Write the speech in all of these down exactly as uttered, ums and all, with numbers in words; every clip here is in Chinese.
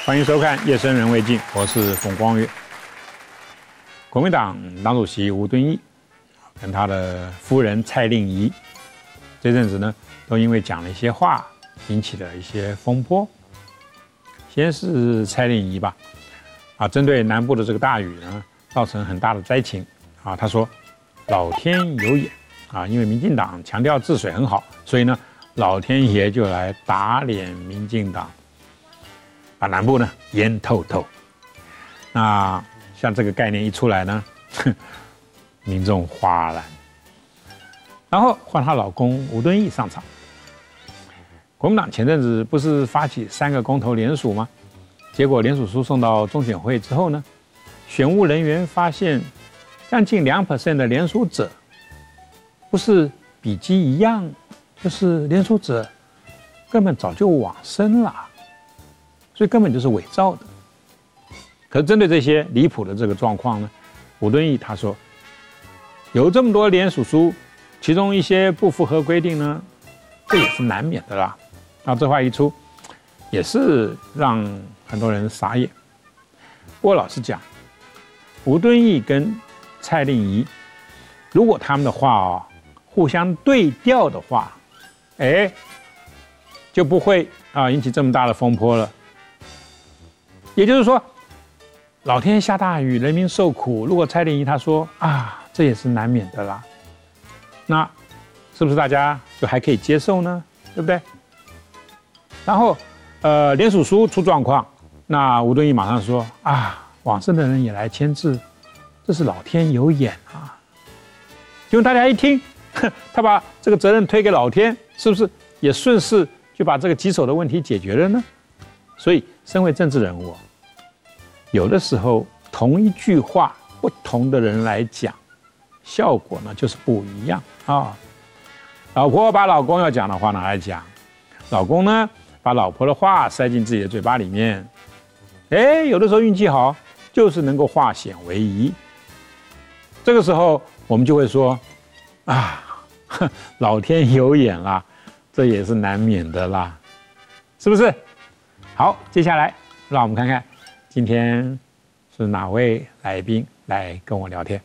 欢迎收看《夜深人未尽》，我是冯光岳。国民党党主席吴敦义跟他的夫人蔡令仪这阵子呢，都因为讲了一些话，引起了一些风波。先是蔡令仪吧，啊，针对南部的这个大雨呢，造成很大的灾情啊，他说老天有眼啊，因为民进党强调治水很好，所以呢，老天爷就来打脸民进党，把南部呢淹透透。那像这个概念一出来呢，民众哗然。然后换她老公吴敦义上场。国民党前阵子不是发起三个公投联署吗？结果联署书送到中选会之后呢，选务人员发现，将近两 percent 的联署者，不是笔迹一样，就是联署者根本早就往生了，所以根本就是伪造的。可是针对这些离谱的这个状况呢，吴敦义他说，有这么多联署书，其中一些不符合规定呢，这也是难免的啦。那这话一出，也是让很多人傻眼。不过老实讲，吴敦义跟蔡令仪，如果他们的话哦互相对调的话，哎，就不会啊引起这么大的风波了。也就是说，老天下大雨，人民受苦。如果蔡令仪他说啊，这也是难免的啦，那是不是大家就还可以接受呢？对不对？然后，呃，联署书出状况，那吴敦义马上说啊，往生的人也来签字，这是老天有眼啊。结果大家一听，他把这个责任推给老天，是不是也顺势就把这个棘手的问题解决了呢？所以，身为政治人物，有的时候同一句话，不同的人来讲，效果呢就是不一样啊。老婆把老公要讲的话拿来讲，老公呢把老婆的话塞进自己的嘴巴里面，哎，有的时候运气好，就是能够化险为夷。这个时候我们就会说，啊，老天有眼啦，这也是难免的啦，是不是？好，接下来让我们看看今天是哪位来宾来跟我聊天。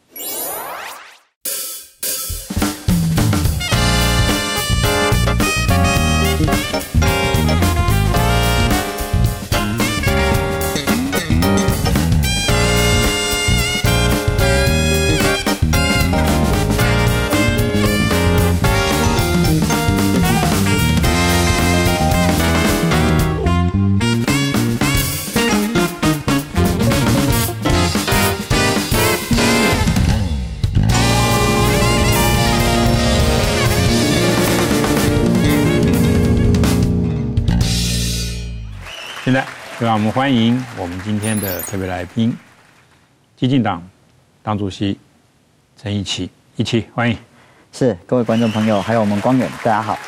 现在就让我们欢迎我们今天的特别来宾，基进党党主席陈一奇，一奇欢迎。 是各位观众朋友，还有我们光远，大家好。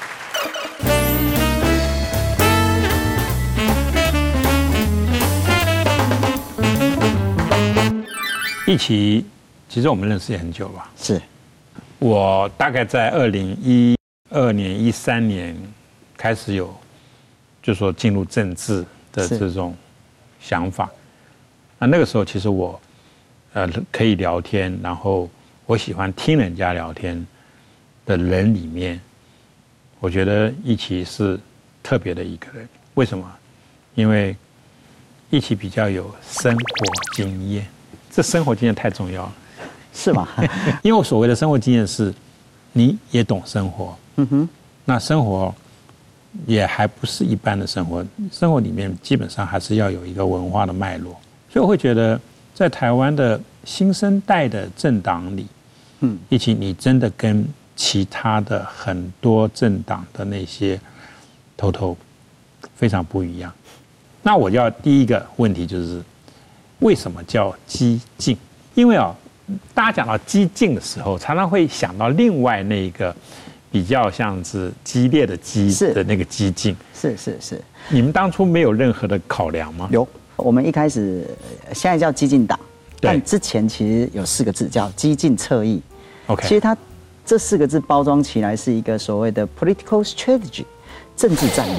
一奇，其实我们认识也很久吧？ 是， 我大概在二零一二年、一三年开始有。就说进入政治的这种想法，那那个时候其实我，呃，可以聊天，然后我喜欢听人家聊天的人里面，我觉得一奇是特别的一个人。为什么？因为一奇比较有生活经验，这生活经验太重要了， 是吗？ 因为我所谓的生活经验是，你也懂生活，嗯哼，那生活。也还不是一般的生活，生活里面基本上还是要有一个文化的脉络，所以我会觉得，在台湾的新生代的政党里，嗯，一起你真的跟其他的很多政党的那些头头非常不一样。那我要第一个问题就是，为什么叫激进？因为啊，大家讲到激进的时候，常常会想到另外那个。比较像是激烈的激的那个激进， 是是是。 你们当初没有任何的考量吗？ 有，我们一开始现在叫基进党，但之前其实有四个字叫激进侧翼。 OK， 其实它这四个字包装起来是一个所谓的 political strategy， 政治战略。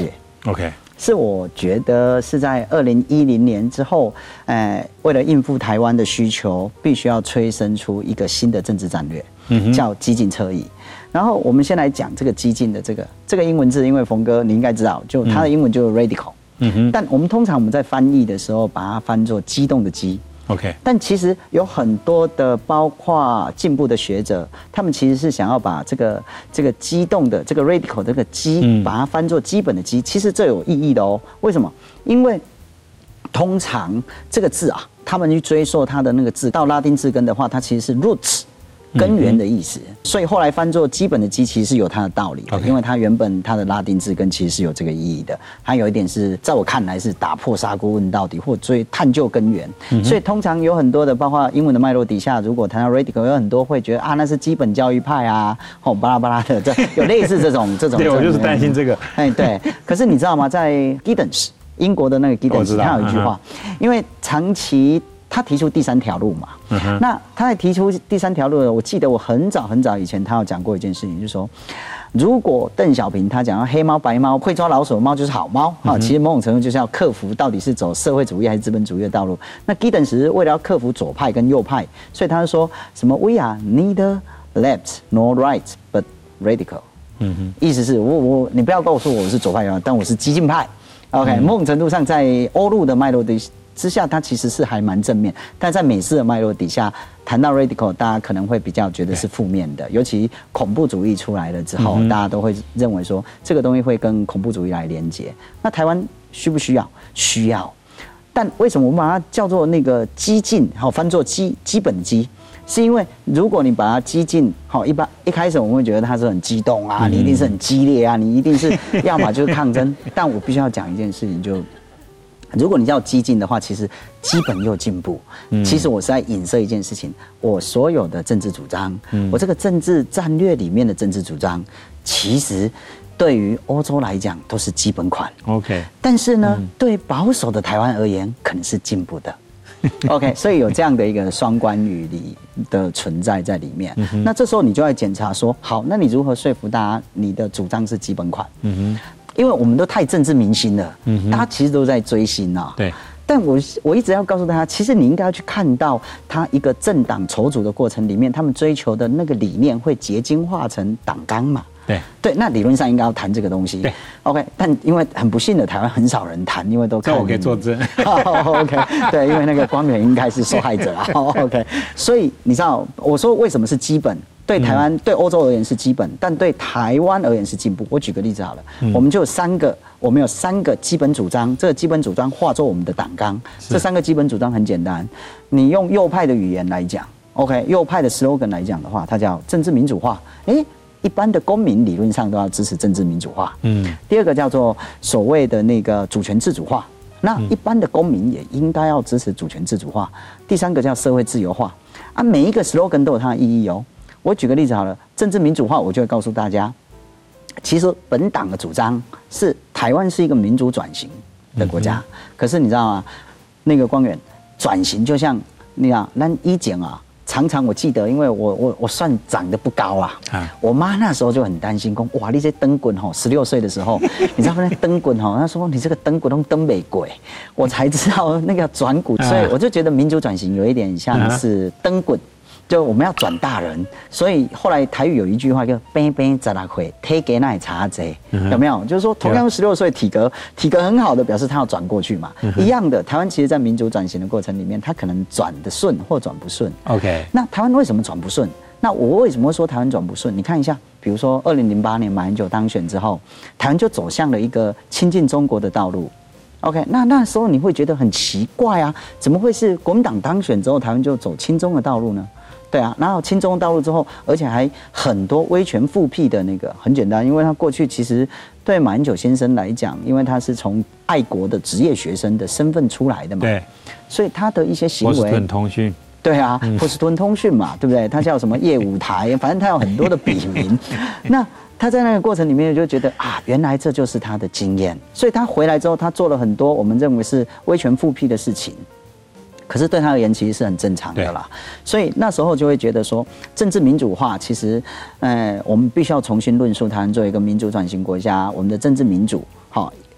OK， 是我觉得是在二零一零年之后，呃，为了应付台湾的需求，必须要催生出一个新的政治战略，嗯、叫激进侧翼。然后我们先来讲这个激进的这个这个英文字，因为冯哥你应该知道，就它的英文就是 radical，嗯哼，但我们通常我们在翻译的时候，把它翻作激动的激。 OK， 但其实有很多的，包括进步的学者，他们其实是想要把这个这个激动的这个 radical 这个激，嗯、把它翻作基本的基，其实这有意义的哦。为什么？因为通常这个字啊，他们去追溯它的那个字到拉丁字根的话，它其实是 roots。根源的意思，所以后来翻作基本的基，其实是有它的道理的， Okay. 因为它原本它的拉丁字根其实是有这个意义的。它有一点是在我看来是打破砂锅问到底，或追探究根源。嗯、所以通常有很多的，包括英文的脉络底下，如果谈到 radical， 有很多会觉得啊，那是基本教育派啊，哦巴拉巴拉的，这有类似这种这种。 对，我就是担心这个。 哎，对。可是你知道吗？在 Giddens 英国的那个 Giddens， 他有一句话，嗯、因为长期。他提出第三条路嘛，嗯、那他在提出第三条路呢，我记得我很早很早以前他有讲过一件事情，就是说，如果邓小平他讲要黑猫白猫会抓老鼠的猫就是好猫啊，嗯、其实某种程度就是要克服到底是走社会主义还是资本主义的道路。那 Giddens 为了要克服左派跟右派，所以他就说什么 We are neither left nor right but radical，嗯哼，意思是我我你不要告诉我我是左派啊，但我是激进派。OK，嗯、某种程度上在欧陆的脉络的之下，它其实是还蛮正面，但在美式的脉络底下，谈到 radical， 大家可能会比较觉得是负面的，尤其恐怖主义出来了之后，嗯、大家都会认为说这个东西会跟恐怖主义来连接。那台湾需不需要？需要。但为什么我们把它叫做那个激进，好翻作基基本基？是因为如果你把它激进，好一般一开始我们会觉得它是很激动啊，你一定是很激烈啊，你一定是要么就是抗争。但我必须要讲一件事情，就。如果你叫激进的话，其实基本又进步。嗯、其实我是在影射一件事情，我所有的政治主张，嗯、我这个政治战略里面的政治主张，其实对于欧洲来讲都是基本款。 OK， 但是呢，嗯、对保守的台湾而言，可能是进步的。OK， 所以有这样的一个双关语里的存在在里面。嗯、那这时候你就要检查说，好，那你如何说服大家，你的主张是基本款？嗯哼。因为我们都太政治明星了，嗯、大家其实都在追星啊。 对。 但我我一直要告诉大家，其实你应该要去看到，他一个政党筹组的过程里面，他们追求的那个理念会结晶化成党纲嘛。 对。 对，那理论上应该要谈这个东西。 对。 OK， 但因为很不幸的，台湾很少人谈，因为都看。 这我可以作证。 oh, OK， 对，因为那个光远应该是受害者啊。oh, OK， 所以你知道我说为什么是基本？对台湾、嗯、对欧洲而言是基本，但对台湾而言是进步。我举个例子好了，嗯、我们就有三个，我们有三个基本主张，这个基本主张化作我们的党纲。这三个基本主张很简单，你用右派的语言来讲 ，OK， 右派的 slogan 来讲的话，它叫政治民主化。哎，一般的公民理论上都要支持政治民主化。嗯。第二个叫做所谓的那个主权自主化，那一般的公民也应该要支持主权自主化。第三个叫社会自由化。啊，每一个 slogan 都有它的意义哦。我举个例子好了，政治民主化，我就会告诉大家，其实本党的主张是台湾是一个民主转型的国家，嗯、可是你知道吗？那个光远转型就像你看，那以前啊，常常我记得，因为我我我算长得不高啊，啊我妈那时候就很担心，说哇，你这灯滚吼，十六岁的时候，你知道那灯滚吼，她说你这个灯滚都灯没鬼，我才知道那个转股，所以我就觉得民主转型有一点像是灯滚。就我们要转大人，所以后来台语有一句话叫“边边十六岁，体格那差贼”，有没有？就是说同样十六岁体格体格很好的，表示他要转过去嘛。嗯、一样的，台湾其实在民主转型的过程里面，他可能转得顺或转不顺。OK， 那台湾为什么转不顺？那我为什么会说台湾转不顺？你看一下，比如说二零零八年马英九当选之后，台湾就走向了一个亲近中国的道路。OK， 那那时候你会觉得很奇怪啊，怎么会是国民党当选之后，台湾就走亲中的道路呢？对啊，然后亲中道路之后，而且还很多威权复辟的那个，很简单，因为他过去其实对马英九先生来讲，因为他是从爱国的职业学生的身份出来的嘛，对，所以他的一些行为， 波士顿通讯， 对啊，波士顿通讯嘛，对不对？他叫什么夜舞台，反正他有很多的笔名，那。他在那个过程里面就觉得啊，原来这就是他的经验，所以他回来之后，他做了很多我们认为是威权复辟的事情。可是对他而言，其实是很正常的啦。所以那时候就会觉得说，政治民主化其实，呃，我们必须要重新论述台湾作为一个民主转型国家，我们的政治民主，好，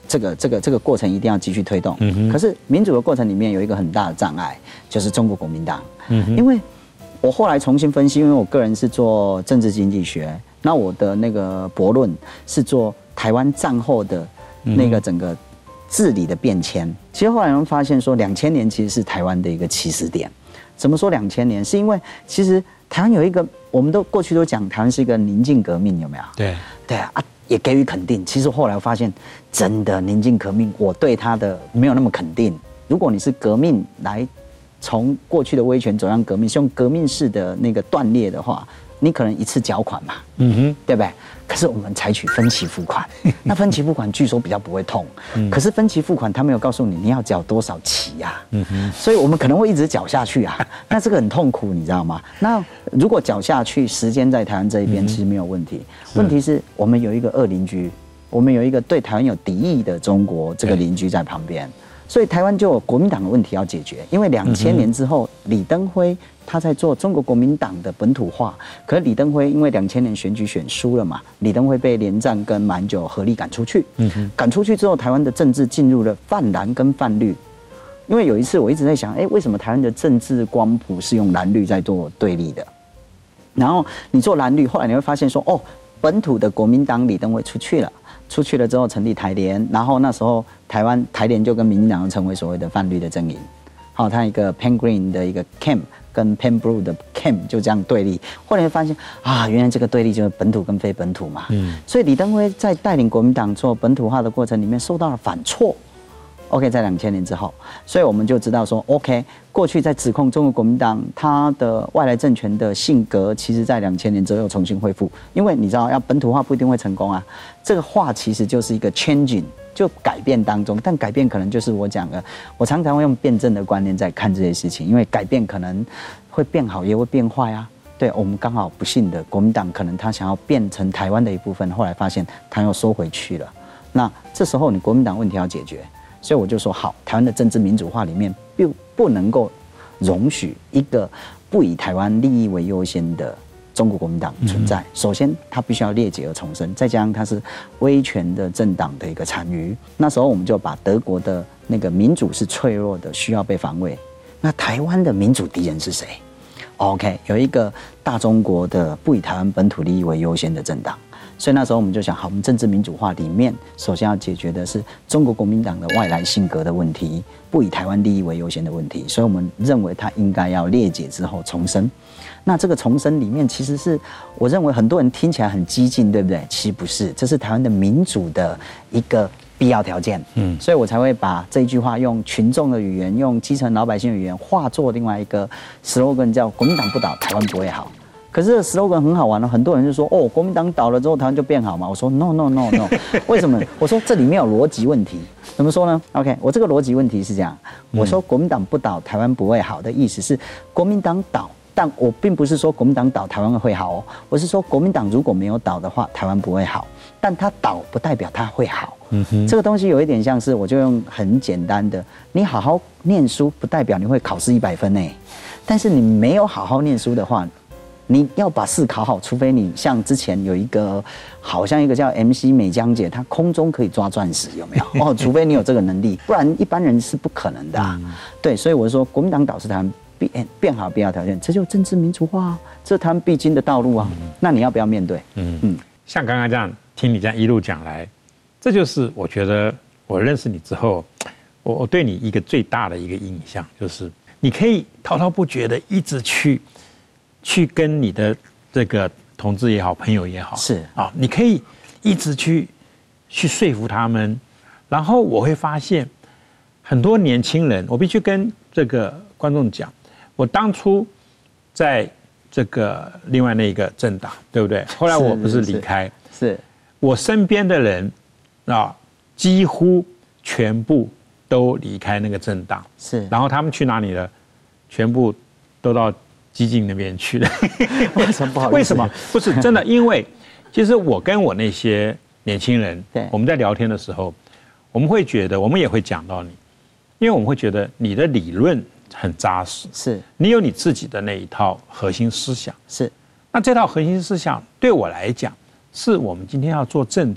这个这个这个过程一定要继续推动。嗯、可是民主的过程里面有一个很大的障碍，就是中国国民党。嗯、因为我后来重新分析，因为我个人是做政治经济学，那我的那个博论是做台湾战后的那个整个治理的变迁。其实后来我们发现说，两千年其实是台湾的一个起始点。怎么说两千年？是因为其实台湾有一个，我们都过去都讲台湾是一个宁静革命，有没有？ 对对啊，也给予肯定。其实后来我发现，真的宁静革命，我对他的没有那么肯定。如果你是革命来从过去的威权走向革命，是用革命式的那个断裂的话，你可能一次缴款嘛，嗯哼，对不对？可是我们采取分期付款，那分期付款据说比较不会痛，嗯、可是分期付款他没有告诉你你要缴多少期呀、啊，嗯哼，所以我们可能会一直缴下去啊，那这个很痛苦，你知道吗？那如果缴下去，时间在台湾这一边其实没有问题，嗯、问题是我们有一个恶邻居，我们有一个对台湾有敌意的中国这个邻居在旁边。所以台湾就有国民党的问题要解决，因为两千年之后，李登辉他在做中国国民党的本土化，可是李登辉因为两千年选举选输了嘛，李登辉被连战跟马英九合力赶出去，赶出去之后，台湾的政治进入了泛蓝跟泛绿。因为有一次我一直在想，哎，为什么台湾的政治光谱是用蓝绿在做对立的？然后你做蓝绿，后来你会发现说，哦，本土的国民党李登辉出去了。出去了之后成立台联，然后那时候台湾台联就跟民进党成为所谓的泛绿的阵营，好，它一个 Pen Green 的一个 camp 跟 Pen Blue 的 camp 就这样对立。后来发现啊，原来这个对立就是本土跟非本土嘛。嗯，所以李登辉在带领国民党做本土化的过程里面受到了反挫。OK， 在两千年之后，所以我们就知道说 ，OK， 过去在指控中国国民党它的外来政权的性格，其实在两千年之后又重新恢复。因为你知道，要本土化不一定会成功啊。这个化其实就是一个 changing， 就改变当中，但改变可能就是我讲的，我常常会用辩证的观念在看这些事情，因为改变可能会变好，也会变坏啊。对，我们刚好不幸的，国民党可能他想要变成台湾的一部分，后来发现他又收回去了。那这时候你国民党问题要解决。所以我就说好，台湾的政治民主化里面不不能够容许一个不以台湾利益为优先的中国国民党存在。首先，它必须要裂解而重生，再加上它是威权的政党的一个残余。那时候我们就把德国的那个民主是脆弱的，需要被防卫。那台湾的民主敌人是谁 ？OK， 有一个大中国的不以台湾本土利益为优先的政党。所以那时候我们就想，好，我们政治民主化里面，首先要解决的是中国国民党的外来性格的问题，不以台湾利益为优先的问题。所以我们认为它应该要裂解之后重生。那这个重生里面，其实是我认为很多人听起来很激进，对不对？其实不是，这是台湾的民主的一个必要条件。嗯，所以我才会把这一句话用群众的语言，用基层老百姓的语言，化作另外一个 slogan， 叫“国民党不倒，台湾不会好”。可是这个 slogan 很好玩哦，很多人就说哦，国民党倒了之后台湾就变好嘛。我说 no no no no， 为什么？我说这里面有逻辑问题。怎么说呢 ？OK， 我这个逻辑问题是这样，我说国民党不倒，台湾不会好的意思是国民党倒，但我并不是说国民党倒台湾会好哦，我是说国民党如果没有倒的话，台湾不会好，但它倒不代表它会好。嗯哼，这个东西有一点像是，我就用很简单的，你好好念书不代表你会考试一百分诶，但是你没有好好念书的话。你要把试考好，除非你像之前有一个，好像一个叫 M C 美江姐，她空中可以抓钻石，有没有？哦，除非你有这个能力，不然一般人是不可能的、啊。对，所以我说，国民党倒是台湾变变好必要条件，这就是政治民主化啊，这是他们必经的道路啊。那你要不要面对？嗯嗯， 像刚刚这样听你这样一路讲来，这就是我觉得我认识你之后，我我对你一个最大的一个印象就是，你可以滔滔不绝的一直去。去跟你的这个同志也好，朋友也好， 是啊，你可以一直去去说服他们，然后我会发现很多年轻人，我必须跟这个观众讲，我当初在这个另外那个政党，对不对？后来我不是离开， 是, 是我身边的人啊，几乎全部都离开那个政党， 是， 然后他们去哪里了？全部都到。激进那边去的， 为什么不好意思？ 为什么不是真的？因为其实我跟我那些年轻人，我们在聊天的时候，我们会觉得，我们也会讲到你，因为我们会觉得你的理论很扎实， 是你有你自己的那一套核心思想， 是。 那这套核心思想对我来讲，是我们今天要做政治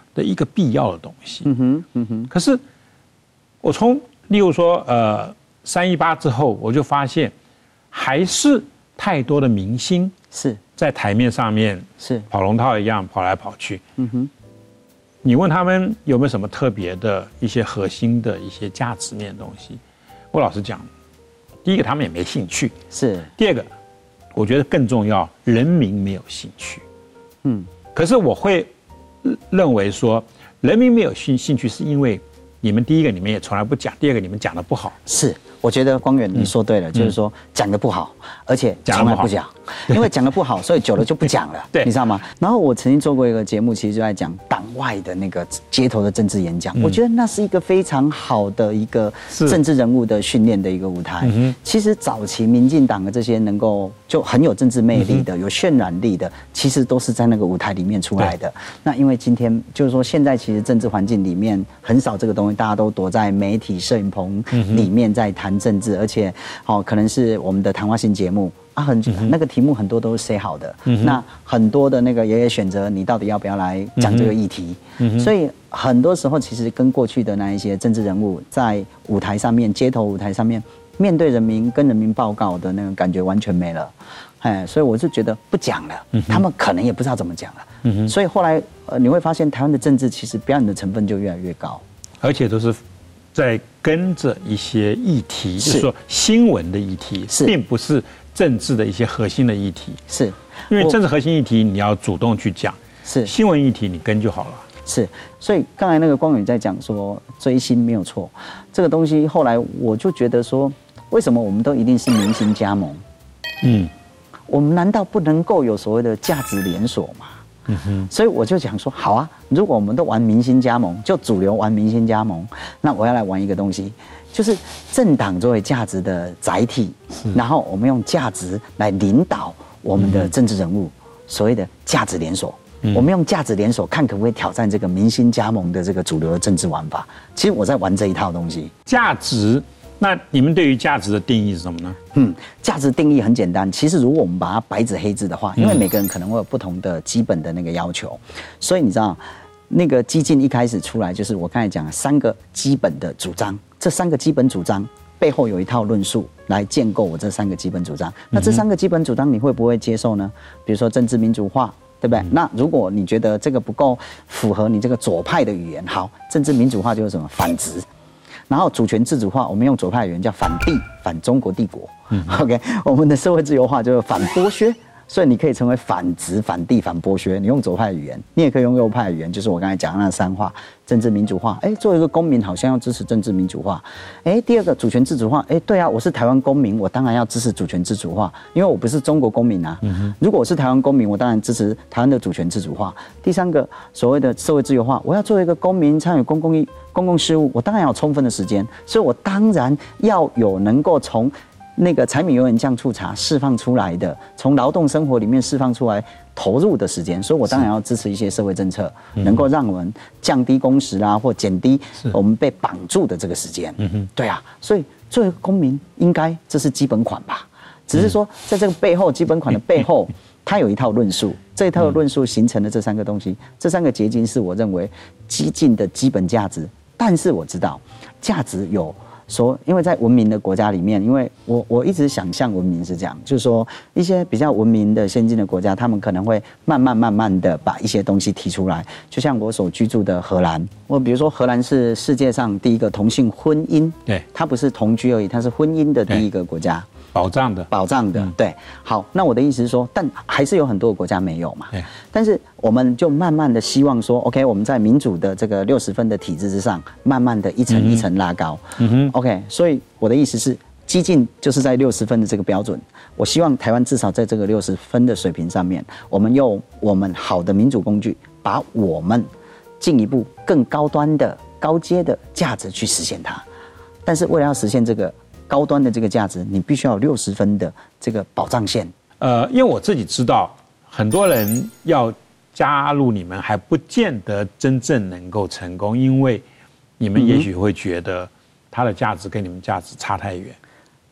的一个必要的东西。 嗯哼，嗯哼。 可是我从例如说呃三一八之后，我就发现还是太多的明星是在台面上面是跑龙套一样跑来跑去。 嗯哼。 你问他们有没有什么特别的一些核心的一些价值面的东西？我老实讲，第一个他们也没兴趣， 是。 第二个，我觉得更重要，人民没有兴趣。 嗯。 可是我会认为说，人民没有兴兴趣，是因为你们第一个你们也从来不讲，第二个你们讲得不好。 是。我觉得光远你说对了，嗯、就是说讲得不好，而且从来不讲，因为讲得不好，所以久了就不讲了，对，你知道吗？然后我曾经做过一个节目，其实就在讲党外的那个街头的政治演讲，嗯、我觉得那是一个非常好的一个政治人物的训练的一个舞台。嗯、其实早期民进党的这些能够就很有政治魅力的、嗯、有渲染力的，其实都是在那个舞台里面出来的。那因为今天就是说，现在其实政治环境里面很少这个东西，大家都躲在媒体摄影棚里面在谈政治，而且哦，可能是我们的谈话性节目啊，很、嗯、那个题目很多都是写好的，嗯、那很多的那个也也选择你到底要不要来讲这个议题，嗯、所以很多时候其实跟过去的那一些政治人物在舞台上面、街头舞台上面面对人民、跟人民报告的那个感觉完全没了，哎，所以我就觉得不讲了，嗯、他们可能也不知道怎么讲了，嗯、所以后来呃你会发现台湾的政治其实表演的成分就越来越高， 而且都是在跟着一些议题，是就是说新闻的议题，并不是政治的一些核心的议题。是，因为政治核心议题你要主动去讲，是新闻议题你跟就好了。 是，所以刚才那个光宇在讲说追星没有错，这个东西后来我就觉得说，为什么我们都一定是明星加盟？嗯，我们难道不能够有所谓的价值连锁吗？嗯哼，所以我就讲说，好啊，如果我们都玩明星加盟，就主流玩明星加盟，那我要来玩一个东西，就是政党作为价值的载体，然后我们用价值来领导我们的政治人物，所谓的价值连锁。嗯、我们用价值连锁看可不可以挑战这个明星加盟的这个主流的政治玩法。其实我在玩这一套东西。 价值，那你们对于价值的定义是什么呢？ 嗯，价值定义很简单。其实如果我们把它白纸黑字的话，因为每个人可能会有不同的基本的那个要求，所以你知道，那个基进一开始出来就是我刚才讲的三个基本的主张，这三个基本主张背后有一套论述来建构我这三个基本主张。那这三个基本主张你会不会接受呢？比如说政治民主化。对不对？那如果你觉得这个不够符合你这个左派的语言，好，政治民主化就是什么反殖，然后主权自主化，我们用左派语言叫反帝，反中国帝国。嗯、OK， 我们的社会自由化就是反剥削，所以你可以成为反殖、反帝、反剥削。你用左派语言，你也可以用右派语言，就是我刚才讲的那三化：政治民主化。哎，作为一个公民，好像要支持政治民主化。哎，第二个主权自主化。哎，对啊，我是台湾公民，我当然要支持主权自主化，因为我不是中国公民啊。嗯、如果我是台湾公民，我当然支持台湾的主权自主化。第三个，所谓的社会自由化，我要作为一个公民参与公共议、公共事务，我当然要有充分的时间，所以我当然要有能够从那个柴米油盐酱醋茶释放出来的，从劳动生活里面释放出来投入的时间，所以我当然要支持一些社会政策，能够让我们降低工时啦，或减低我们被绑住的这个时间。对啊，所以作为一个公民，应该这是基本款吧？只是说在这个背后，基本款的背后，它有一套论述，这一套论述形成的这三个东西，这三个结晶是我认为激进的基本价值。但是我知道，价值有。说，因为在文明的国家里面，因为我我一直想象文明是这样，就是说一些比较文明的先进的国家，他们可能会慢慢慢慢的把一些东西提出来。就像我所居住的荷兰，我比如说荷兰是世界上第一个同性婚姻，对，它不是同居而已，它是婚姻的第一个国家。 保障的， 保障的，对。好，那我的意思是说，但还是有很多国家没有嘛。但是我们就慢慢的希望说 ，OK， 我们在民主的这个六十分的体制之上，慢慢的一层一层拉高。嗯哼 ，OK， 所以我的意思是，激进就是在六十分的这个标准。我希望台湾至少在这个六十分的水平上面，我们用我们好的民主工具，把我们进一步更高端的、高阶的价值去实现它。但是为了要实现这个。高端的这个价值，你必须要有六十分的这个保障线。 呃，因为我自己知道，很多人要加入你们，还不见得真正能够成功，因为你们也许会觉得它的价值跟你们价值差太远。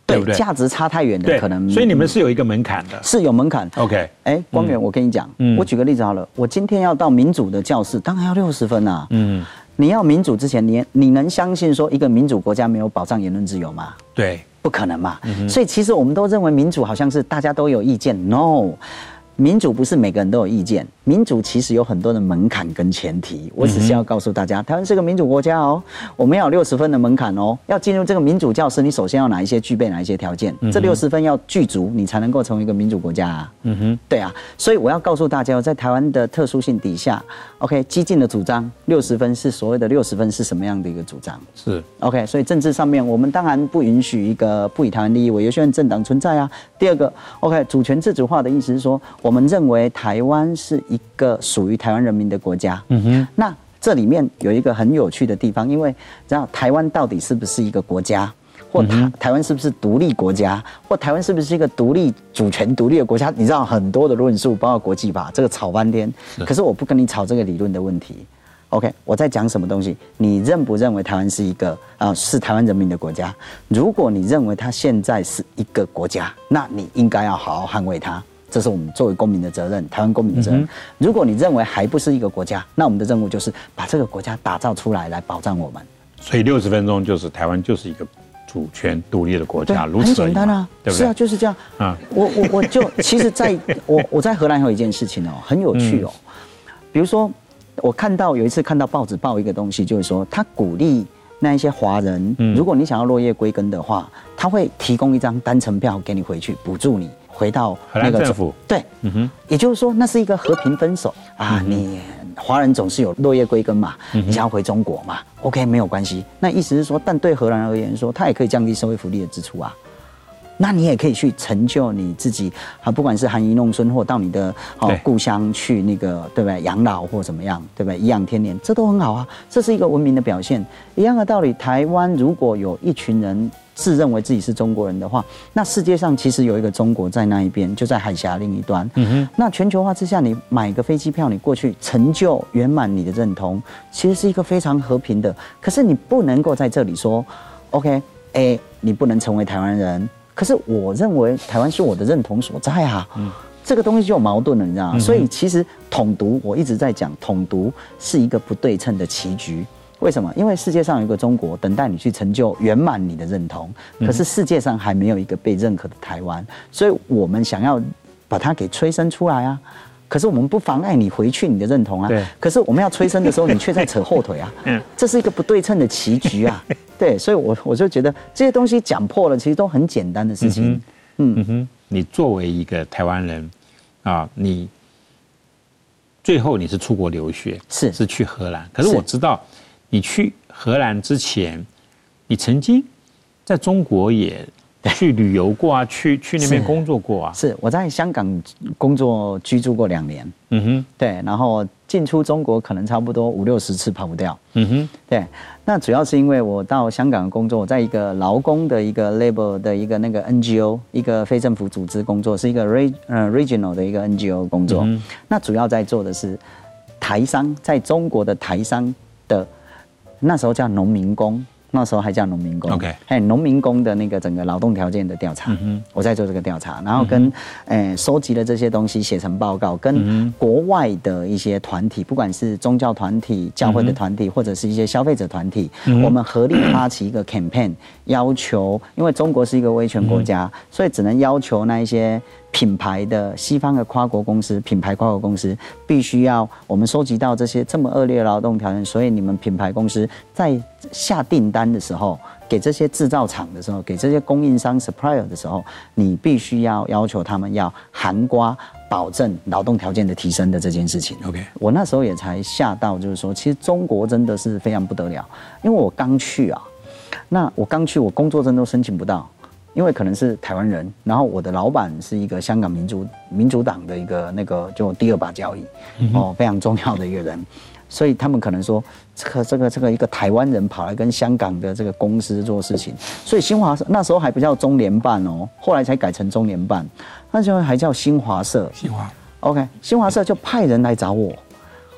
对不对？ 价值差太远的可能。 所以你们是有一个门槛的， 是有门槛。 OK， 哎，光远，我跟你讲，我举个例子好了，我今天要到民主的教室，当然要六十分啊。嗯，你要民主之前，你你能相信说一个民主国家没有保障言论自由吗？ 对， 不可能嘛。所以其实我们都认为民主好像是大家都有意见 ，no。民主不是每个人都有意见，民主其实有很多的门槛跟前提。我只是要告诉大家，台湾是个民主国家哦，我们要有六十分的门槛哦。要进入这个民主教室，你首先要哪一些具备哪一些条件？这六十分要具足，你才能够成为一个民主国家啊。嗯哼，对啊。所以我要告诉大家，在台湾的特殊性底下 ，OK， 激进的主张六十分是所谓的六十分是什么样的一个主张？ 是 OK， 所以政治上面我们当然不允许一个不以台湾利益为优先的政党存在啊。第二个 ，OK， 主权自主化的意思是说，我们认为台湾是一个属于台湾人民的国家。嗯哼，那这里面有一个很有趣的地方，因为知道台湾到底是不是一个国家，或台台湾是不是独立国家，或台湾是不是一个独立主权独立的国家？你知道很多的论述，包括国际法，这个吵半天。可是我不跟你吵这个理论的问题。OK， 我在讲什么东西？你认不认为台湾是一个啊、呃、是台湾人民的国家？如果你认为它现在是一个国家，那你应该要好好捍卫它，这是我们作为公民的责任，台湾公民的责任。嗯、如果你认为还不是一个国家，那我们的任务就是把这个国家打造出来，来保障我们。 所以六十分钟就是台湾就是一个主权独立的国家，如此而已嘛， 很简单啊，对不对？是啊，就是这样。啊，我我我就其实在我我在荷兰还有一件事情哦，很有趣哦，嗯、比如说。我看到有一次看到报纸报一个东西，就是说他鼓励那一些华人，嗯、如果你想要落叶归根的话，他会提供一张单程票给你回去，补助你回到那个荷兰政府。 对，嗯哼，也就是说那是一个和平分手啊。嗯、你华人总是有落叶归根嘛，嗯、你想要回中国嘛 ？OK， 没有关系。那意思是说，但对荷兰而言说，他也可以降低社会福利的支出啊。那你也可以去成就你自己啊，不管是含饴弄孙，或到你的哦故乡去那个对不对养老或怎么样，对不对颐养天年，这都很好啊，这是一个文明的表现。一样的道理，台湾如果有一群人自认为自己是中国人的话，那世界上其实有一个中国在那一边，就在海峡另一端。嗯哼，那全球化之下，你买个飞机票，你过去成就圆满你的认同，其实是一个非常和平的。可是你不能够在这里说 ，OK， 哎，你不能成为台湾人。可是我认为台湾是我的认同所在啊，嗯、这个东西就有矛盾了，你知道吗？嗯、所以其实统独，我一直在讲，统独是一个不对称的棋局。为什么？因为世界上有一个中国等待你去成就圆满你的认同，可是世界上还没有一个被认可的台湾，所以我们想要把它给催生出来啊。可是我们不妨碍你回去你的认同啊。可是我们要催生的时候，你却在扯后腿啊。嗯，这是一个不对称的棋局啊。对，所以我我就觉得这些东西讲破了，其实都很简单的事情。嗯 哼, 嗯, 嗯哼， 你作为一个台湾人啊，你最后你是出国留学， 是是去荷兰。可是我知道你去荷兰之前，你曾经在中国也去旅游过啊，去去那边工作过啊。 是我在香港工作居住过两年。嗯哼，对，然后进出中国可能差不多五六十次跑不掉。嗯哼，对，那主要是因为我到香港工作，我在一个劳工的一个 labor 的一个那个 N G O， 一个非政府组织工作，是一个 re 呃 regional 的一个 N G O 工作。嗯、那主要在做的是台商，在中国的台商的那时候叫农民工。那时候还叫农民工 ，OK， 哎，农民工的那个整个劳动条件的调查，嗯、我在做这个调查，然后跟，诶、嗯，收集了这些东西写成报告，跟国外的一些团体，不管是宗教团体、教会的团体，嗯、或者是一些消费者团体，嗯、我们合力发起一个 campaign， 要求，因为中国是一个威权国家，嗯、所以只能要求那一些品牌的西方的跨国公司，品牌跨国公司必须要我们收集到这些这么恶劣的劳动条件，所以你们品牌公司在下订单的时候，给这些制造厂的时候，给这些供应商 supplier 的时候，你必须要要求他们要含括保证劳动条件的提升的这件事情。 OK， 我那时候也才吓到，就是说，其实中国真的是非常不得了，因为我刚去啊，那我刚去，我工作证都申请不到。因为可能是台湾人，然后我的老板是一个香港民主民主党的一个那个就第二把交椅，嗯、哦，非常重要的一个人，所以他们可能说这个这个这个一个台湾人跑来跟香港的这个公司做事情，所以新华社那时候还不叫中联办哦，后来才改成中联办，那时候还叫新华社。 新华 ，OK， 新华社就派人来找我，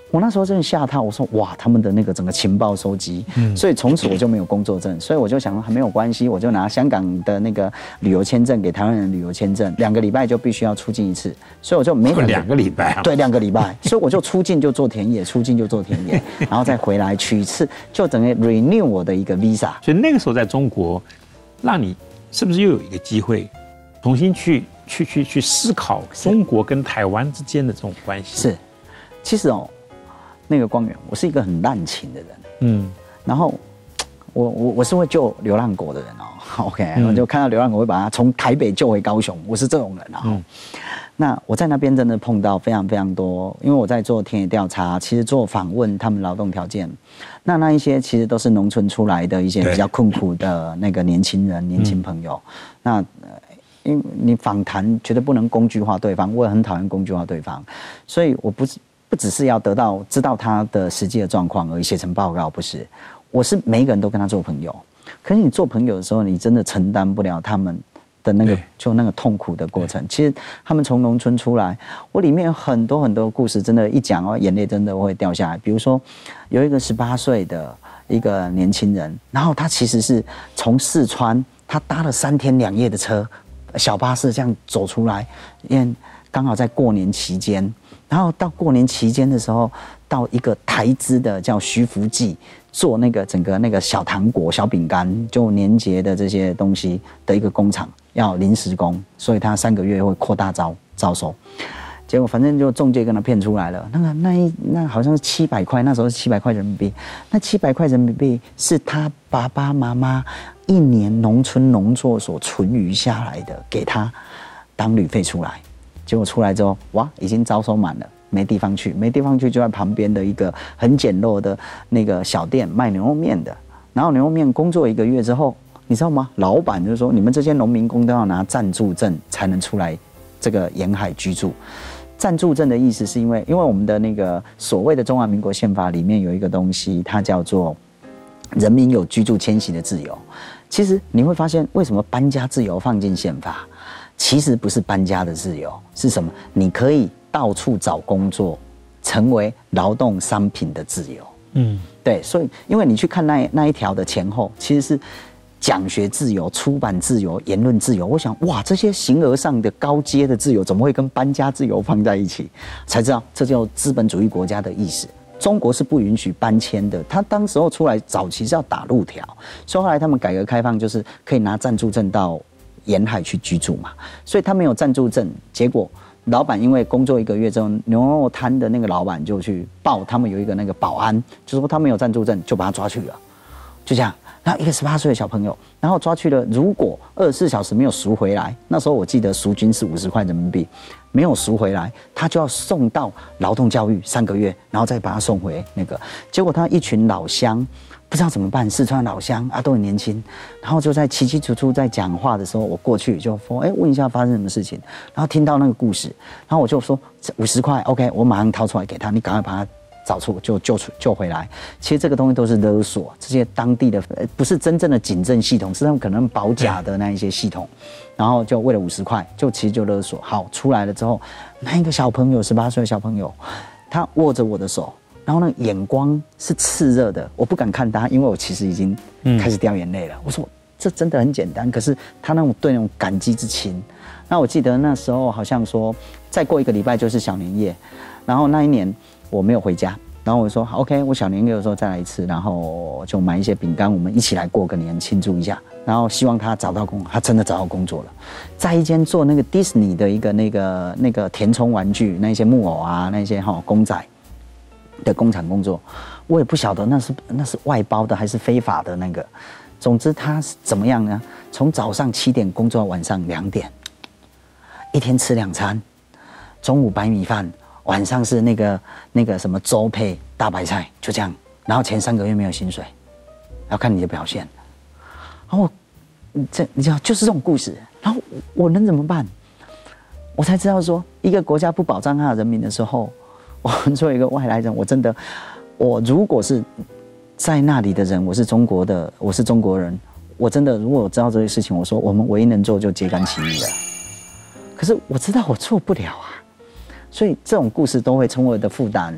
我那时候真的吓到，我说哇，他们的那个整个情报收集，嗯，所以从此我就没有工作证，所以我就想还没有关系，我就拿香港的那个旅游签证给台湾人旅游签证，两个礼拜就必须要出境一次，所以我就每两两个礼拜、啊， 对，两个礼拜，所以我就出境就做田野，出境就做田野，然后再回来取一次，就等于 renew 我的一个 visa。 所以那个时候在中国，让你是不是又有一个机会，重新去去去去思考中国跟台湾之间的这种关系？ 是，其实哦。那个光远，我是一个很滥情的人，嗯，然后我我我是会救流浪狗的人哦 ，OK， 然后就看到流浪狗会把它从台北救回高雄，我是这种人，然后，嗯、那我在那边真的碰到非常非常多，因为我在做田野调查，其实做访问他们劳动条件，那那一些其实都是农村出来的一些比较困苦的那个年轻人、年轻朋友，嗯、那。因为你访谈绝对不能工具化对方，我也很讨厌工具化对方，所以我不是不只是要得到知道他的实际的状况而已写成报告，不是，我是每一个人都跟他做朋友。可是你做朋友的时候，你真的承担不了他们的那个就那个痛苦的过程。其实他们从农村出来，我里面有很多很多故事，真的，一讲哦，眼泪真的会掉下来。比如说，有一个十八岁的一个年轻人，然后他其实是从四川，他搭了三天两夜的车。小巴士这样走出来，因为刚好在过年期间，然后到过年期间的时候，到一个台资的叫徐福记做那个整个那个小糖果、小饼干，就年节的这些东西的一个工厂，要临时工，所以他三个月会扩大招招收。结果反正就中介跟他骗出来了，那个那一那好像是七百块，那时候是七百块人民币，那七百块人民币是他爸爸妈妈一年农村农作所存余下来的，给他当旅费出来。结果出来之后，哇，已经招收满了，没地方去，没地方去就在旁边的一个很简陋的那个小店卖牛肉面的。然后牛肉面工作一个月之后，你知道吗？老板就说，你们这些农民工都要拿暂住证才能出来这个沿海居住。暂住证的意思是因为，因为我们的那个所谓的中华民国宪法里面有一个东西，它叫做人民有居住迁徙的自由。其实你会发现，为什么搬家自由放进宪法？其实不是搬家的自由，是什么？你可以到处找工作，成为劳动商品的自由。嗯，对，所以因为你去看那那一条的前后，其实是讲学自由、出版自由、言论自由。我想，哇，这些形而上的高阶的自由，怎么会跟搬家自由放在一起？才知道这叫资本主义国家的意思。中国是不允许搬迁的，他当时候出来早期是要打路条，所以后来他们改革开放就是可以拿暂住证到沿海去居住嘛。所以他没有暂住证，结果老板因为工作一个月之后，牛肉摊的那个老板就去报他们有一个那个保安，就说他没有暂住证，就把他抓去了，就这样。然后一个十八岁的小朋友，然后抓去了，如果二十四小时没有赎回来，那时候我记得赎金是五十块人民币，没有赎回来，他就要送到劳动教育三个月，然后再把他送回那个。结果他一群老乡不知道怎么办，四川老乡啊都很年轻，然后就在起起楚楚在讲话的时候，我过去就说，哎，问一下发生什么事情，然后听到那个故事，然后我就说五十块 ，OK， 我马上掏出来给他，你赶快把他找出就救出救回来。其实这个东西都是勒索，这些当地的不是真正的警政系统，是他们可能保甲的那一些系统，然后就为了五十块，就其实就勒索。好，出来了之后，那一个小朋友十八岁的小朋友，他握着我的手，然后那个眼光是炽热的，我不敢看他，因为我其实已经开始掉眼泪了。我说这真的很简单，可是他那种对那种感激之情。那我记得那时候好像说，再过一个礼拜就是小年夜，然后那一年我没有回家，然后我说 OK， 我小年夜的时候再来一次，然后就买一些饼干，我们一起来过个年庆祝一下。然后希望他找到工，他真的找到工作了，在一间做那个迪士尼的一个那个那个填充玩具，那些木偶啊，那些哈公仔的工厂工作。我也不晓得那是那是外包的还是非法的那个。总之他是怎么样呢？从早上七点工作到晚上两点，一天吃两餐，中午白米饭，晚上是那个那个什么粥配大白菜，就这样。然后前三个月没有薪水，要看你的表现。然后这你知道就是这种故事。然后我能怎么办？我才知道说，一个国家不保障他的人民的时候，我们作为一个外来人，我真的，我如果是在那里的人，我是中国的，我是中国人，我真的如果我知道这些事情，我说我们唯一能做就揭竿起义了。可是我知道我做不了啊，所以这种故事都会成为我的负担。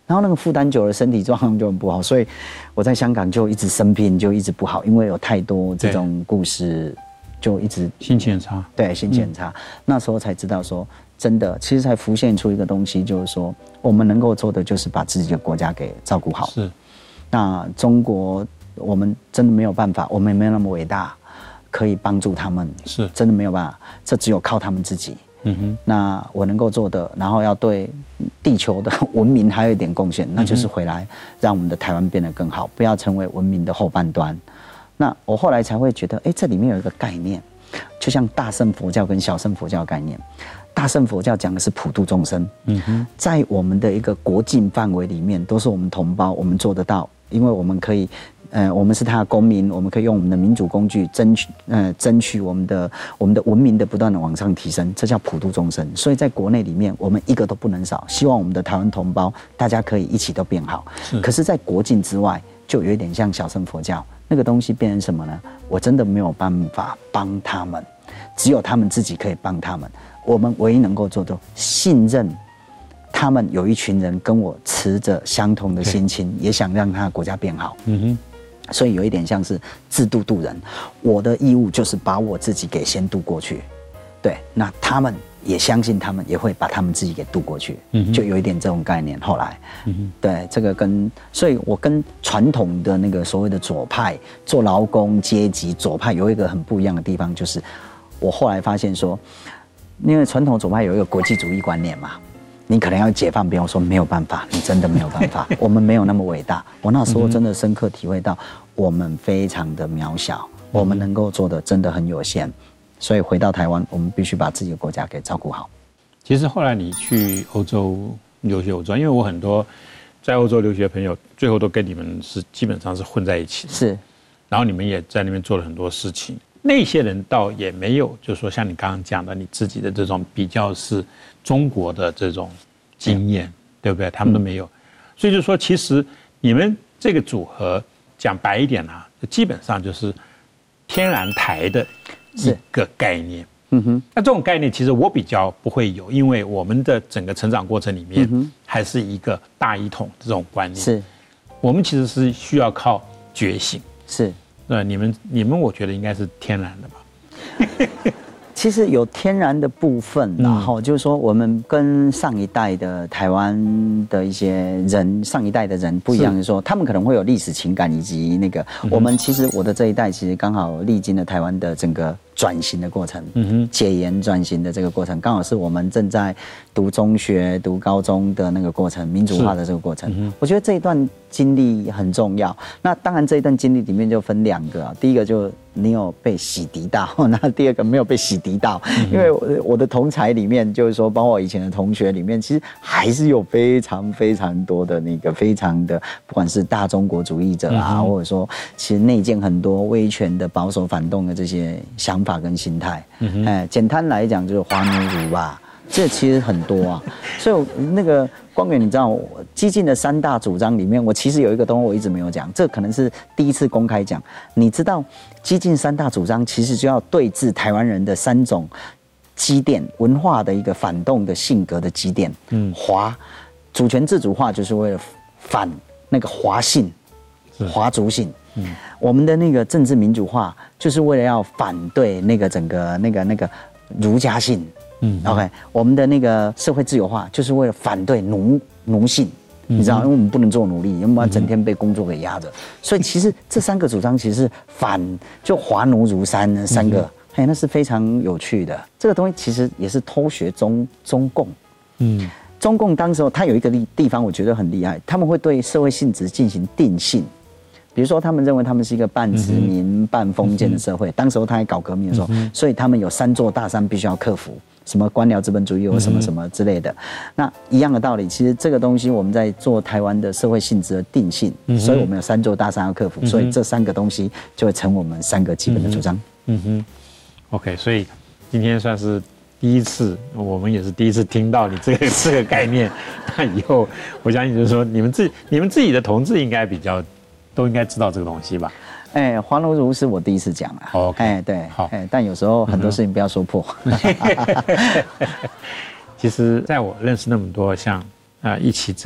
然后那个负担久了，身体状况就很不好，所以我在香港就一直生病，就一直不好，因为有太多这种故事，就一直心情很差。 对，心情很差。嗯、那时候才知道说，真的，其实才浮现出一个东西，就是说，我们能够做的就是把自己的国家给照顾好。 是。 那中国，我们真的没有办法，我们也没有那么伟大，可以帮助他们。 是。 真的没有办法，这只有靠他们自己。嗯哼，那我能够做的，然后要对地球的文明还有一点贡献，那就是回来让我们的台湾变得更好，不要成为文明的后半端。那我后来才会觉得，哎，这里面有一个概念，就像大乘佛教跟小乘佛教的概念。大乘佛教讲的是普度众生，嗯哼，在我们的一个国境范围里面，都是我们同胞，我们做得到，因为我们可以。呃，我们是他的公民，我们可以用我们的民主工具争取，呃，争取我们的我们的文明的不断的往上提升，这叫普度众生。所以在国内里面，我们一个都不能少，希望我们的台湾同胞大家可以一起都变好。是可是，在国境之外，就有一点像小乘佛教那个东西变成什么呢？我真的没有办法帮他们，只有他们自己可以帮他们。我们唯一能够做的，信任。他们有一群人跟我持着相同的心情，也想让他的国家变好。嗯哼。所以有一点像是自度度人，我的义务就是把我自己给先渡过去，对，那他们也相信他们也会把他们自己给渡过去，嗯，就有一点这种概念。后来，嗯，对，这个跟，所以我跟传统的那个所谓的左派做劳工阶级左派有一个很不一样的地方，就是我后来发现说，因为传统左派有一个国际主义观念嘛。你可能要解放别人，我说没有办法，你真的没有办法，我们没有那么伟大。我那时候真的深刻体会到，我们非常的渺小，我们能够做的真的很有限。所以回到台湾，我们必须把自己的国家给照顾好。 其实后来你去欧洲留学，我知道，因为我很多在欧洲留学的朋友，最后都跟你们是基本上是混在一起的。 是， 然后你们也在那边做了很多事情。那些人倒也没有，就是说像你刚刚讲的，你自己的这种比较是中国的这种经验，对不对？他们都没有，所以就说其实你们这个组合讲白一点啊，基本上就是天然台的一个概念。嗯哼，那这种概念其实我比较不会有，因为我们的整个成长过程里面还是一个大一统这种观念。是，我们其实是需要靠觉醒。 是。 对，你们你们我觉得应该是天然的吧？ 其实有天然的部分，然后就是说我们跟上一代的台湾的一些人，上一代的人不一样，就是说他们可能会有历史情感以及那个，我们其实我的这一代其实刚好历经了台湾的整个转型的过程，嗯哼，解严转型的这个过程，刚好是我们正在读中学、读高中的那个过程，民主化的这个过程。嗯、我觉得这一段经历很重要。那当然这一段经历里面就分两个啊，第一个就你有被洗涤到，那第二个没有被洗涤到。嗯、因为我的同侪里面，就是说，包括我以前的同学里面，其实还是有非常非常多的那个非常的，不管是大中国主义者啊，嗯、或者说其实内建很多威权的保守反动的这些想法。法跟心态，哎，简单来讲就是华奴儒吧，这其实很多啊。所以那个光远，你知道，激进的三大主张里面，我其实有一个东西我一直没有讲，这可能是第一次公开讲。你知道，激进三大主张其实就要对峙台湾人的三种积淀文化的一个反动的性格的积淀。嗯，华主权自主化就是为了反那个华性、华族性。嗯，我们的那个政治民主化，就是为了要反对那个整个那个那个儒家性。嗯 ，OK， 我们的那个社会自由化，就是为了反对奴奴性。你知道，因为我们不能做奴隶，要不然整天被工作给压着。所以其实这三个主张其实是反就华奴儒三三个，哎，那是非常有趣的。这个东西其实也是偷学中中共。嗯，中共当时候它有一个地方我觉得很厉害，他们会对社会性质进行定性。比如说，他们认为他们是一个半殖民、嗯、半封建的社会。嗯、当时候他在搞革命的时候，嗯、所以他们有三座大山必须要克服，什么官僚资本主义或什么什么之类的。嗯、那一样的道理，其实这个东西我们在做台湾的社会性质的定性，嗯、所以我们有三座大山要克服，嗯、所以这三个东西就会成我们三个基本的主张。嗯哼 ，OK， 所以今天算是第一次，我们也是第一次听到你这个这个概念。那以后我相信就是说，你们自你们自己的同志应该比较。都应该知道这个东西吧？ 哎，华奴儒是我第一次讲啊。哦，哎，对，好，哎，但有时候很多事情不要说破。 其实，在我认识那么多像啊、呃、一起这种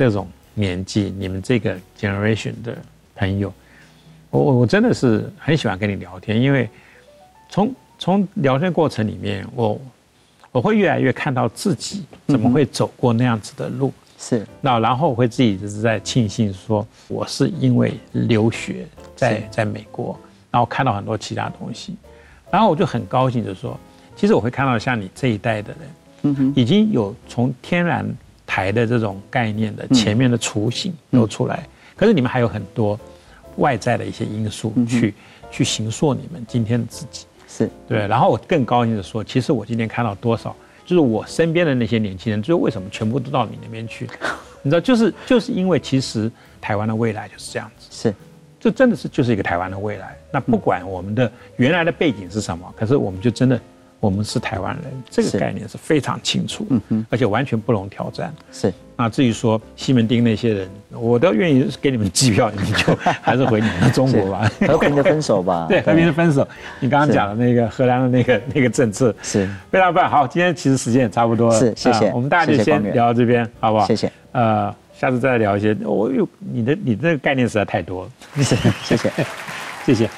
年纪、你们这个 generation 的朋友，我我真的是很喜欢跟你聊天，因为从从聊天过程里面，我我会越来越看到自己怎么会走过那样子的路。 是， 那然后我会自己就是在庆幸说，我是因为留学在在美国，然后看到很多其他东西，然后我就很高兴的说，其实我会看到像你这一代的人，嗯哼，已经有从天然台的这种概念的前面的雏形都出来，可是你们还有很多外在的一些因素去去形塑你们今天的自己， 是对。然后我更高兴的说，其实我今天看到多少。就是我身边的那些年轻人，就是为什么全部都到你那边去？你知道，就是就是因为其实台湾的未来就是这样子， 是， 这真的是就是一个台湾的未来。那不管我们的原来的背景是什么，可是我们就真的我们是台湾人，这个概念是非常清楚，嗯嗯，而且完全不容挑战。 是。 那至于说西门町那些人，我都愿意给你们机票，你们就还是回你们的中国吧， 和平的分手吧。 对，和平的分手。你刚刚讲的那个荷兰的那个那个政策是非常棒。好，今天其实时间也差不多了， 是，谢谢。 我们大家就先聊到这边，好不好？ 谢谢。 呃，下次再聊一些。我有你的你这个概念实在太多了。 是，谢谢， 谢谢。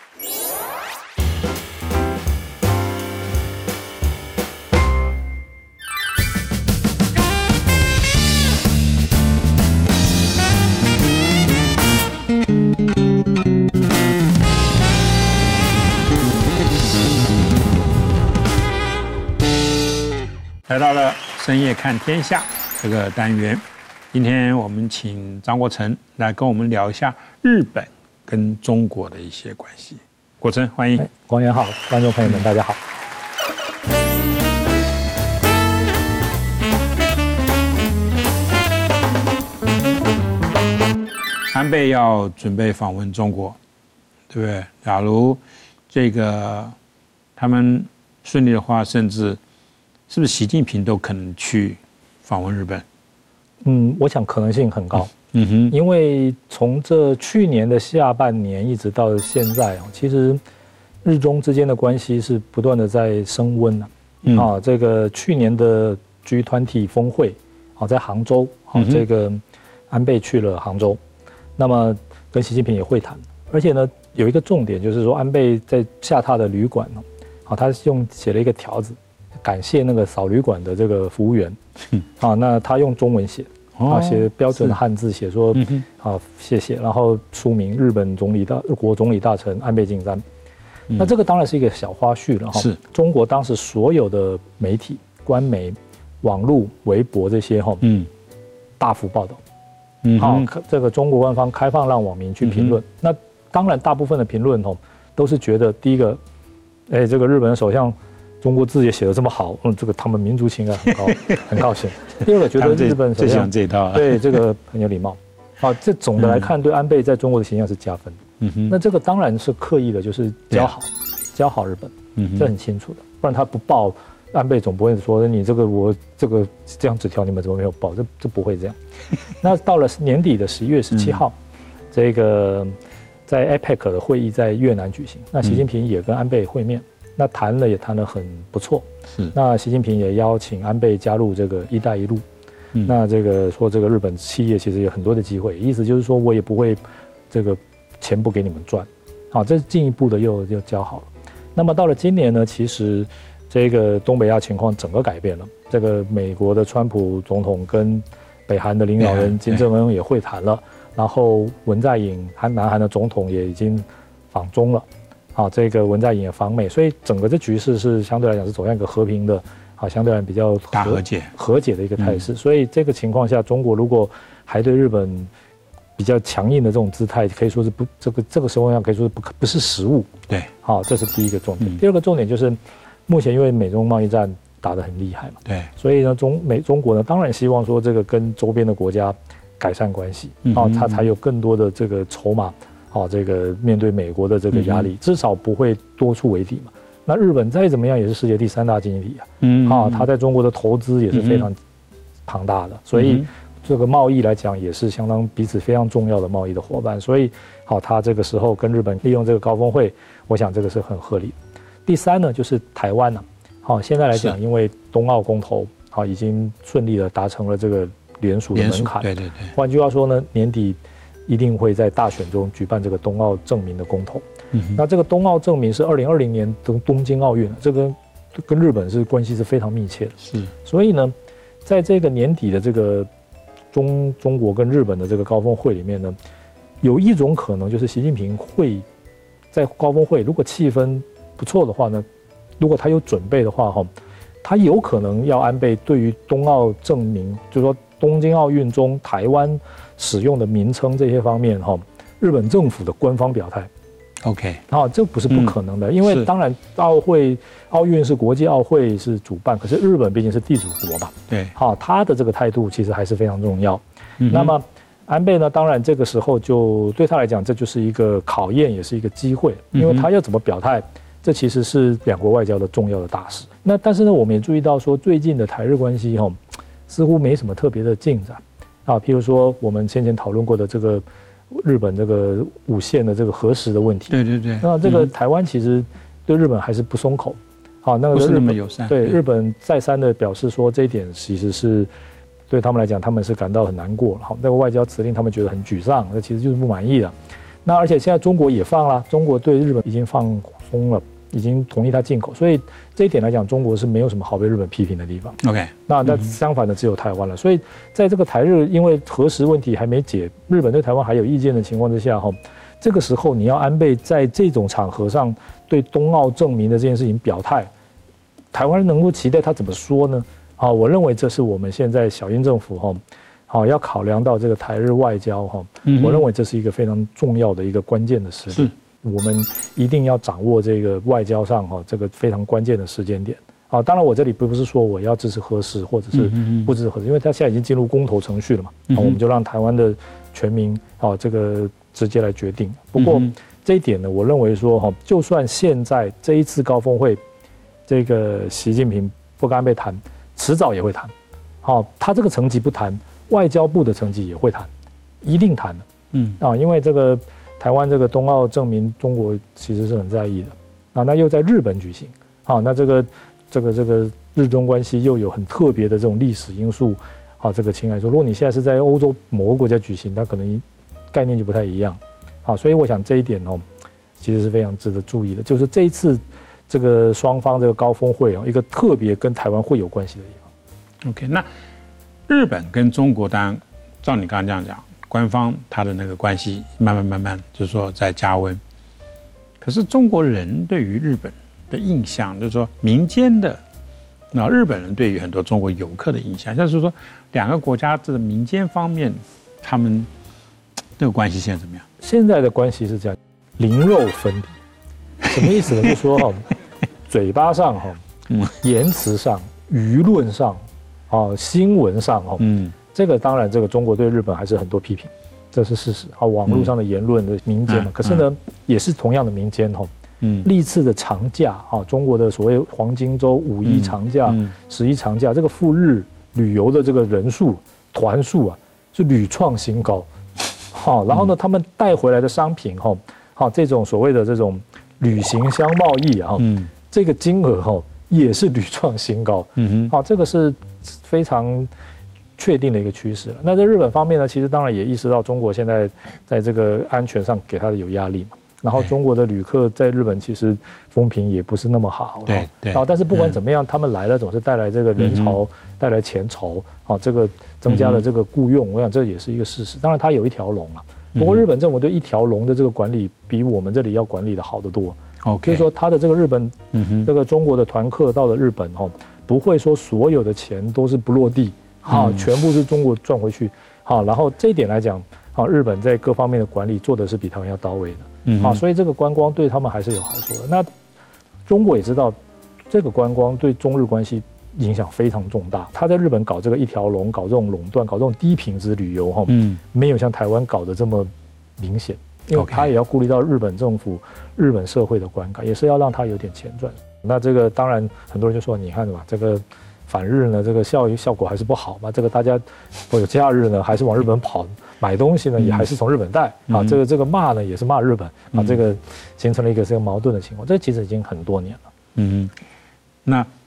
来到了深夜看天下这个单元，今天我们请张国城来跟我们聊一下日本跟中国的一些关系。国城，欢迎。 光源好，观众朋友们，大家好。 安倍要准备访问中国，对不对？假如这个他们顺利的话，甚至是不是习近平都可能去访问日本？ 嗯，我想可能性很高。 嗯哼， 因为从这去年的下半年一直到现在啊，其实日中之间的关系是不断的在升温啊。嗯、啊，这个去年的 G 二十 峰会，啊，在杭州，啊，嗯、这个安倍去了杭州，那么跟习近平也会谈，而且呢，有一个重点就是说，安倍在下榻的旅馆呢，啊，他用写了一个条子。感谢那个扫旅馆的这个服务员，嗯、啊，那他用中文写，啊，写标准的汉字写说，嗯、啊，谢谢，然后署名日本总理大日国总理大臣安倍晋三，嗯、那这个当然是一个小花絮了哈。是，中国当时所有的媒体、官媒、网络、微博这些哈，嗯，大幅报道，嗯，好，这个中国官方开放让网民去评论，嗯、那当然大部分的评论哦都是觉得第一个，哎，这个日本的首相。中国字也写得这么好，嗯，这个他们民族情感很高，很高兴。第二个觉得日本最喜欢这一套， 对这个很有礼貌。好，这总的来看，对安倍在中国的形象是加分。嗯哼，那这个当然是刻意的，就是教好，教好日本，嗯，这很清楚的。不然他不报，安倍总不会说你这个我这个这张纸条你们怎么没有报？这这不会这样。那到了年底的十一月十七号，这个在 A P E C 的会议在越南举行，那习近平也跟安倍会面。那谈了也谈得很不错，是。那习近平也邀请安倍加入这个“一带一路”，嗯、那这个说这个日本企业其实有很多的机会，意思就是说我也不会这个钱不给你们赚，好，这进一步的又又交好了。那么到了今年呢，其实这个东北亚情况整个改变了，这个美国的川普总统跟北韩的领导人金正恩也会谈了，然后文在寅韩南韩的总统也已经访中了。好，这个文在寅也访美，所以整个这局势是相对来讲是走向一个和平的，好，相对来讲比较大和解和解的一个态势。嗯、所以这个情况下，中国如果还对日本比较强硬的这种姿态，可以说是不这个这个情况下可以说是不不是实务。 对， 好，这是第一个重点。嗯、第二个重点就是，目前因为美中贸易战打得很厉害嘛， 对， 所以呢，中美中国呢当然希望说这个跟周边的国家改善关系，嗯、啊，它才有更多的这个筹码。好，这个面对美国的这个压力，嗯、至少不会多出为敌嘛。那日本再怎么样也是世界第三大经济体啊，嗯，啊，它在中国的投资也是非常庞大的，嗯、所以这个贸易来讲也是相当彼此非常重要的贸易的伙伴。所以，好，它这个时候跟日本利用这个高峰会，我想这个是很合理的。第三呢，就是台湾呢，好，现在来讲，因为冬奥公投，好，已经顺利的达成了这个联署的门槛。 对对对。 换句话说呢，年底一定会在大选中举办这个冬奥正名的公投。嗯，那这个冬奥正名是二零二零年东东京奥运，这个跟日本是关系是非常密切的。 是， 所以呢，在这个年底的这个中中国跟日本的这个高峰会里面呢，有一种可能就是习近平会在高峰会，如果气氛不错的话呢，如果他有准备的话哈，他有可能要安倍对于冬奥正名，就是说东京奥运中台湾使用的名称这些方面哈，日本政府的官方表态。 OK， 啊，这不是不可能的，嗯、因为当然奥会、奥运是国际奥会是主办，可是日本毕竟是地主国嘛， 对， 好，他的这个态度其实还是非常重要。嗯、那么安倍呢，当然这个时候就对他来讲，这就是一个考验，也是一个机会，因为他要怎么表态，这其实是两国外交的重要的大事。那但是呢，我们也注意到说，最近的台日关系哈，似乎没什么特别的进展啊，譬如说我们先前讨论过的这个。日本这个五线的这个核实的问题， 对对对， 那这个台湾其实对日本还是不松口，好，那个不是那么友善。 对，日本再三的表示说这一点其实是对他们来讲，他们是感到很难过，好，那个外交辞令他们觉得很沮丧，那其实就是不满意的。那而且现在中国也放了，中国对日本已经放松了，已经同意它进口，所以这一点来讲，中国是没有什么好被日本批评的地方。 OK， 那那相反的只有台湾了。所以在这个台日因为核实问题还没解，日本对台湾还有意见的情况之下，哈，这个时候你要安倍在这种场合上对冬奥正名的这件事情表态，台湾能够期待他怎么说呢？好，我认为这是我们现在小英政府哈，好要考量到这个台日外交哈，我认为这是一个非常重要的一个关键的时点。我们一定要掌握这个外交上哈这个非常关键的时间点啊！当然，我这里不是说我要支持核实或者是不支持核实，因为他现在已经进入公投程序了嘛，啊，我们就让台湾的全民啊这个直接来决定。不过这一点呢，我认为说哈，就算现在这一次高峰会，这个习近平不跟安倍谈，迟早也会谈。好，他这个层级不谈，外交部的层级也会谈，一定谈的。嗯啊，因为这个。台湾这个冬奥证明中国其实是很在意的啊，那又在日本举行啊，那这个这个这个日中关系又有很特别的这种历史因素啊，这个情来说，如果你现在是在欧洲某个国家举行，那可能概念就不太一样啊，所以我想这一点哦，其实是非常值得注意的，就是这一次这个双方这个高峰会啊，一个特别跟台湾会有关系的地方。 OK， 那日本跟中国，当然照你刚刚这样讲。官方他的那个关系慢慢慢慢就是说在加温，可是中国人对于日本的印象，就是说民间的，那日本人对于很多中国游客的印象，就是说两个国家这个民间方面，他们这个关系现在怎么样？ 现在的关系是这样，灵肉分离，什么意思呢？就是说哈，嘴巴上哈，嗯，言辞上、舆论上，啊，新闻上哈，嗯。这个当然，这个中国对日本还是很多批评，这是事实啊。网络上的言论的民间嘛，可是呢，也是同样的民间哈。嗯，历次的长假啊，中国的所谓黄金周、五一长假、十一长假，这个赴日旅游的这个人数团数啊，是屡创新高。好，然后呢，他们带回来的商品哈，好这种所谓的这种旅行箱贸易啊，嗯，这个金额哈也是屡创新高。嗯哼，好，这个是非常。确定的一个趋势了。那在日本方面呢，其实当然也意识到中国现在在这个安全上给他的有压力嘛。然后中国的旅客在日本其实风评也不是那么好。 对对。 啊，但是不管怎么样，他们来了总是带来这个人潮，带来钱潮啊，这个增加了这个雇佣，我想这也是一个事实。当然它有一条龙了，不过日本政府对一条龙的这个管理比我们这里要管理的好得多。OK。所以说他的这个日本，这个中国的团客到了日本哈，不会说所有的钱都是不落地。好，全部是中国赚回去。好，然后这一点来讲，好，日本在各方面的管理做的是比台湾要到位的。嗯，好，所以这个观光对他们还是有好处的。那中国也知道，这个观光对中日关系影响非常重大。他在日本搞这个一条龙，搞这种垄断，搞这种低品质旅游，哈，嗯，没有像台湾搞得这么明显，因为他也要顾虑到日本政府、日本社会的观感，也是要让他有点钱赚。那这个当然很多人就说，你看嘛，这个。反日呢，这个效效果还是不好嘛。这个大家或有假日呢，还是往日本跑买东西呢，也还是从日本带啊。这个这个骂呢，也是骂日本啊。这个形成了一个这个矛盾的情况。这其实已经很多年了。 嗯，那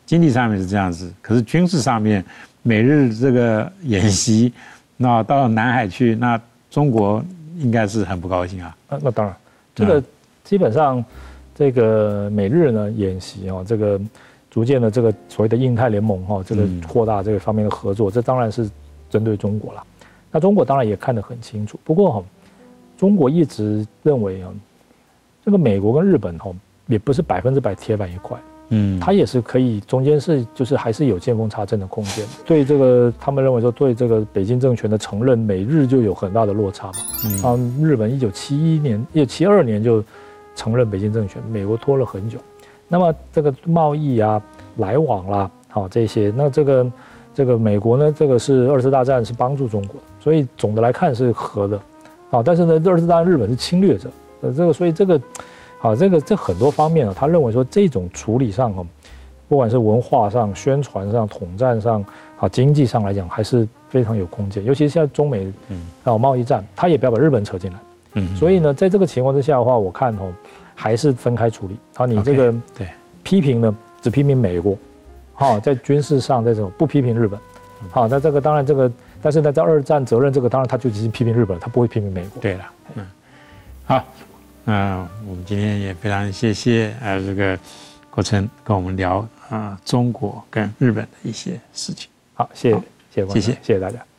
经济上面是这样子，可是军事上面，美日这个演习，那到了南海去，那中国应该是很不高兴啊。 那那当然，这个基本上这个美日呢演习哦，这个逐渐的这个所谓的印太联盟哈，这个扩大这个方面的合作，这当然是针对中国啦。那中国当然也看得很清楚，不过哈，中国一直认为啊，这个美国跟日本哈也不是百分之百铁板一块。嗯，它也是可以，中间是就是还是有见缝插针的空间。对这个，他们认为说对这个北京政权的承认，美日就有很大的落差嘛。嗯，啊，日本一九七一年、一九七二年就承认北京政权，美国拖了很久。那么这个贸易啊、来往啦，好这些，那这个这个美国呢，这个是二次大战是帮助中国的，所以总的来看是和的，啊，但是呢，二次大战日本是侵略者，呃，这个所以这个。好，这个这很多方面啊，他认为说这种处理上哈，不管是文化上、宣传上、统战上，啊，经济上来讲，还是非常有空间。尤其是现在中美啊贸易战，他也不要把日本扯进来。嗯，所以呢，在这个情况之下的话，我看哦，还是分开处理。好，你这个对批评呢，只批评美国，好，在军事上这种不批评日本。好，那这个当然这个，但是呢，在二战责任这个，当然他就只是批评日本，他不会批评美国。 对了，嗯，好。那我们今天也非常谢谢呃这个国成跟我们聊啊、呃、中国跟日本的一些事情。 好，谢谢谢谢谢谢谢谢大家。